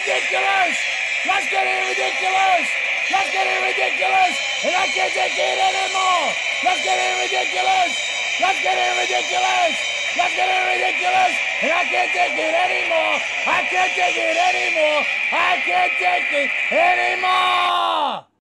ridiculous! That's getting ridiculous! That's getting ridiculous! And I can't take it anymore! That's getting ridiculous! That's getting ridiculous! That's getting ridiculous! And I can't take it anymore! I can't take it anymore! I can't take it anymore!